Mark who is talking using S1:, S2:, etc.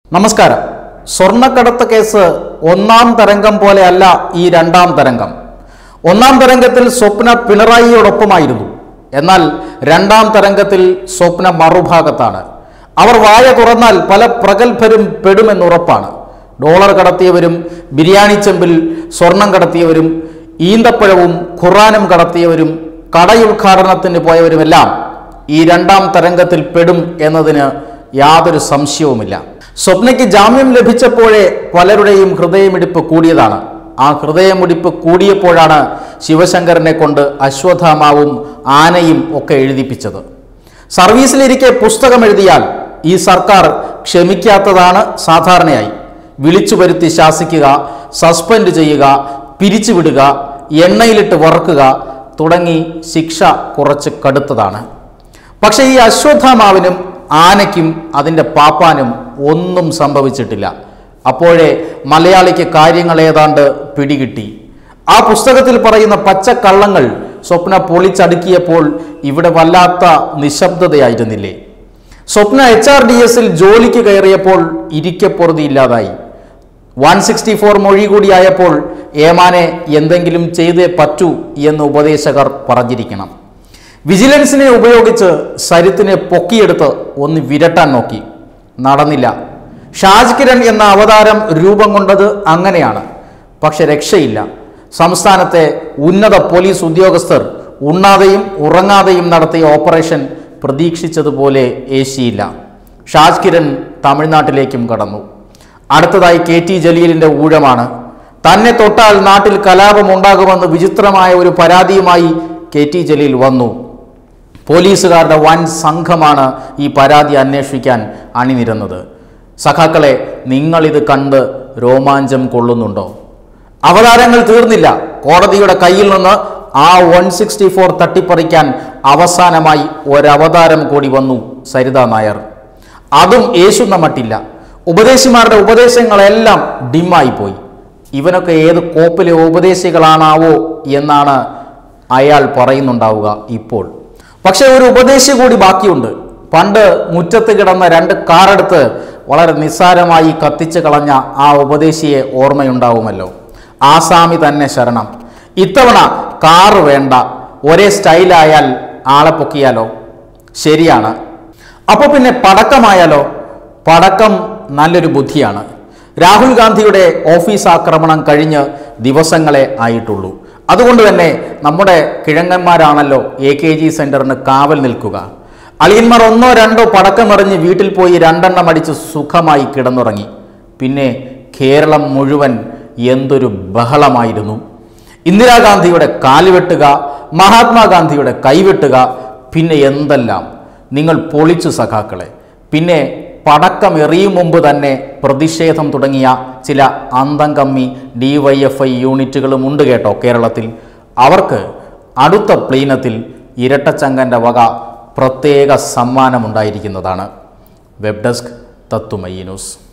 S1: നമസ്കാരം. സ്വർണ്ണക്കടത്ത് കേസ് ഒന്നാം തരംഗം പോലെയല്ല ഈ രണ്ടാം തരംഗം. ഒന്നാം തരംഗത്തിൽ സ്വപ്ന പിണറായിയോടൊപ്പമായിരുന്നു. എന്നാൽ രണ്ടാം തരംഗത്തിൽ സ്വപ്ന മറുഭാഗത്താണ്. അവർ വായ തുറന്നാൽ പല പ്രഗത്ഭരും പെടുമെന്നുറപ്പാണ്. ഡോളർ കടത്തിയവരും ബിരിയാണി ചെമ്പിൽ സ്വർണം കടത്തിയവരും ഈന്തപ്പഴവും ഖുറാനും കടത്തിയവരും കടയുദ്ഘാടനത്തിന് പോയവരുമെല്ലാം ഈ രണ്ടാം തരംഗത്തിൽ പെടും എന്നതിന് യാതൊരു സംശയവുമില്ല. സ്വപ്നയ്ക്ക് ജാമ്യം ലഭിച്ചപ്പോഴേ പലരുടെയും ഹൃദയമിടിപ്പ് കൂടിയതാണ്. ആ ഹൃദയമിടിപ്പ് കൂടിയപ്പോഴാണ് ശിവശങ്കരനെ കൊണ്ട് അശ്വത്ഥാമാവും ആനയും ഒക്കെ എഴുതിപ്പിച്ചത്. സർവീസിലിരിക്കെ പുസ്തകം എഴുതിയാൽ ഈ സർക്കാർ ക്ഷമിക്കാത്തതാണ് സാധാരണയായി. വിളിച്ചു വരുത്തി ശാസിക്കുക, സസ്പെൻഡ് ചെയ്യുക, പിരിച്ചുവിടുക, എണ്ണയിലിട്ട് വറുക്കുക തുടങ്ങി ശിക്ഷ കുറച്ച് കടുത്തതാണ്. പക്ഷേ ഈ അശ്വത്ഥാമാവിനും ആനയ്ക്കും അതിൻ്റെ പാപ്പാനും ഒന്നും സംഭവിച്ചിട്ടില്ല. അപ്പോഴേ മലയാളിക്ക് കാര്യങ്ങൾ ഏതാണ്ട് പിടികിട്ടി. ആ പുസ്തകത്തിൽ പറയുന്ന പച്ചക്കള്ളങ്ങൾ സ്വപ്ന പൊളിച്ചടുക്കിയപ്പോൾ ഇവിടെ വല്ലാത്ത നിശബ്ദതയായിരുന്നില്ലേ? സ്വപ്ന HRDSൽ ജോലിക്ക് കയറിയപ്പോൾ ഇരിക്കപ്പൊറുതിയില്ലാതായി. 164 മൊഴി കൂടിയായപ്പോൾ ഏമാനെ എന്തെങ്കിലും ചെയ്തേ പറ്റൂ എന്ന് ഉപദേശകർ പറഞ്ഞിരിക്കണം. വിജിലൻസിനെ ഉപയോഗിച്ച് സരിത്തിനെ പൊക്കിയെടുത്ത് ഒന്ന് വിരട്ടാൻ നോക്കി, നടന്നില്ല. ഷാജ് കിരൺ എന്ന അവതാരം രൂപം കൊണ്ടത് അങ്ങനെയാണ്. പക്ഷെ രക്ഷയില്ല. സംസ്ഥാനത്തെ ഉന്നത പോലീസ് ഉദ്യോഗസ്ഥർ ഉണ്ണാതെയും ഉറങ്ങാതെയും നടത്തിയ ഓപ്പറേഷൻ പ്രതീക്ഷിച്ചതുപോലെ ഏശിയില്ല. ഷാജ് കിരൺ തമിഴ്നാട്ടിലേക്കും കടന്നു. അടുത്തതായി KT ജലീലിൻ്റെ ഊഴമാണ്. തന്നെ തൊട്ടാൽ നാട്ടിൽ കലാപമുണ്ടാകുമെന്ന് വിചിത്രമായ ഒരു പരാതിയുമായി KT ജലീൽ വന്നു. പോലീസുകാരുടെ വൻ സംഘമാണ് ഈ പരാതി അന്വേഷിക്കാൻ അണിനിരന്നത്. സഖാക്കളെ, നിങ്ങളിത് കണ്ട് രോമാഞ്ചം കൊള്ളുന്നുണ്ടോ? അവതാരങ്ങൾ തീർന്നില്ല. കോടതിയുടെ കയ്യിൽ നിന്ന് ആ 164 തട്ടിപ്പറിക്കാൻ അവസാനമായി ഒരവതാരം കൂടി വന്നു, സരിതാ നായർ. അതും യേശുന്ന മട്ടില്ല. ഉപദേശിമാരുടെ ഉപദേശങ്ങളെല്ലാം ഡിമ്മായി പോയി. ഇവനൊക്കെ ഏത് കോപ്പിലെ ഉപദേശികളാണാവോ എന്നാണ് അയാൾ പറയുന്നുണ്ടാവുക ഇപ്പോൾ. പക്ഷെ ഒരു ഉപദേശി കൂടി ബാക്കിയുണ്ട്. പണ്ട് മുറ്റത്ത് കിടന്ന 2 കാറെടുത്ത് വളരെ നിസ്സാരമായി കത്തിച്ച് കളഞ്ഞ ആ ഉപദേശിയെ ഓർമ്മയുണ്ടാവുമല്ലോ. ആസാമി തന്നെ ശരണം. ഇത്തവണ കാറ് വേണ്ട, ഒരേ സ്റ്റൈലായാൽ ആളെ പൊക്കിയാലോ? ശരിയാണ്. അപ്പോൾ പിന്നെ പടക്കമായാലോ? പടക്കം നല്ലൊരു ബുദ്ധിയാണ്. രാഹുൽ ഗാന്ധിയുടെ ഓഫീസ് ആക്രമണം കഴിഞ്ഞ് ദിവസങ്ങളെ ആയിട്ടുള്ളൂ. അതുകൊണ്ട് തന്നെ നമ്മുടെ കിഴങ്ങന്മാരാണല്ലോ AKG സെന്ററിന് കാവൽ നിൽക്കുക. അളിയന്മാർ 1-2 പടക്കമെറിഞ്ഞ് വീട്ടിൽ പോയി 2 എണ്ണം അടിച്ച് സുഖമായി കിടന്നുറങ്ങി. പിന്നെ കേരളം മുഴുവൻ എന്തൊരു ബഹളമായിരുന്നു. ഇന്ദിരാഗാന്ധിയുടെ കാല് വെട്ടുക, മഹാത്മാഗാന്ധിയുടെ കൈവെട്ടുക, പിന്നെ എന്തെല്ലാം. നിങ്ങൾ പൊളിച്ചു സഖാക്കളെ. പിന്നെ പടക്കം എറിയും മുമ്പ് തന്നെ പ്രതിഷേധം തുടങ്ങിയ ചില അന്തംകമ്മി DYFI യൂണിറ്റുകളും ഉണ്ട് കേട്ടോ കേരളത്തിൽ. അവർക്ക് അടുത്ത പ്ലീനത്തിൽ ഇരട്ടച്ചങ്കൻ്റെ വക പ്രത്യേക സമ്മാനമുണ്ടായിരിക്കുന്നതാണ്. വെബ് ഡെസ്ക് തത്തുമയി ന്യൂസ്.